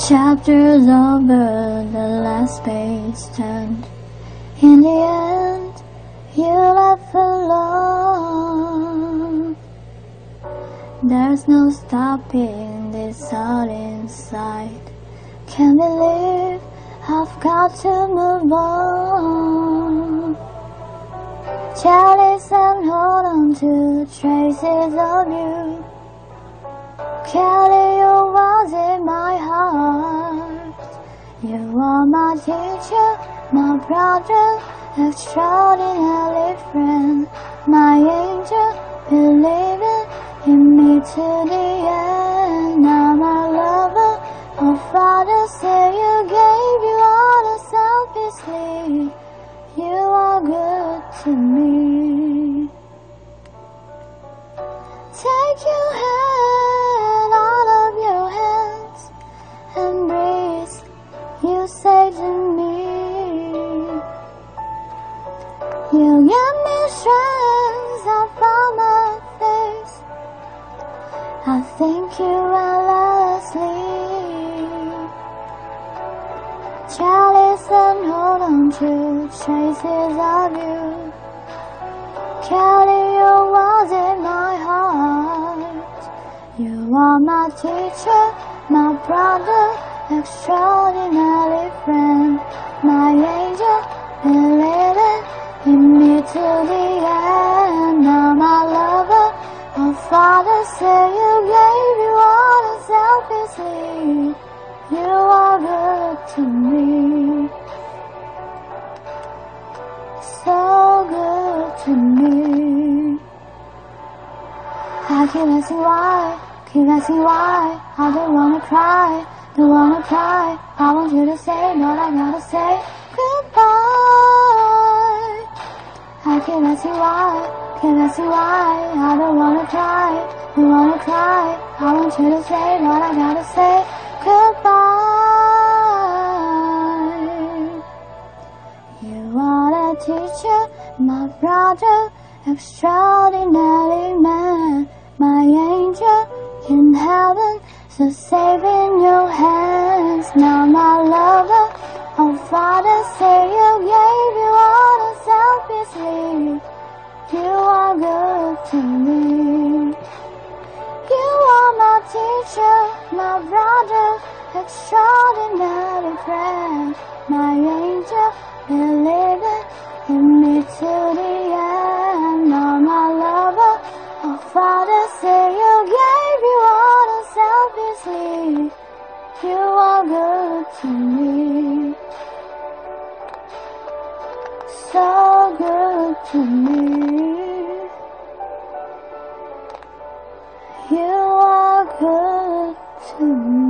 Chapters over, the last page turned. In the end, you left alone. There's no stopping this heart inside. Can't believe I've got to move on. Cherish and hold on to traces of you. Carry your words in my heart. You are my teacher, my brother, extraordinary friend, my angel, believing in me to the end. Now my lover, oh Father, say you gave you all unselfishly. You are good to me. Take your hand out of your hands and breathe. You say to me, you give me strength. I found my face. I thank you endlessly. Cherish and hold on to traces of you. Carry your words in my heart. You are my teacher, my brother, extraordinary friend, my angel, believing in me to the end. Now my lover, oh Father, say you gave you all unselfishly. You are good to me, so good to me. I keep asking why, I don't wanna cry, don't wanna cry. I want you to say, but I gotta say goodbye. I keep asking why, I don't wanna cry, don't wanna cry. I want you to say, but I gotta say goodbye. You are the teacher, my brother, extraordinary man, my angel in heaven, so safe in your hands. Now my lover, oh Father, say you gave you all unselfishly. You are good to me. You are my teacher, my brother, extraordinary friend, my angel, believing in me to the end. Now my lover, oh Father, say you gave you all unselfishly. You are good to me, so good to me. You are good to me.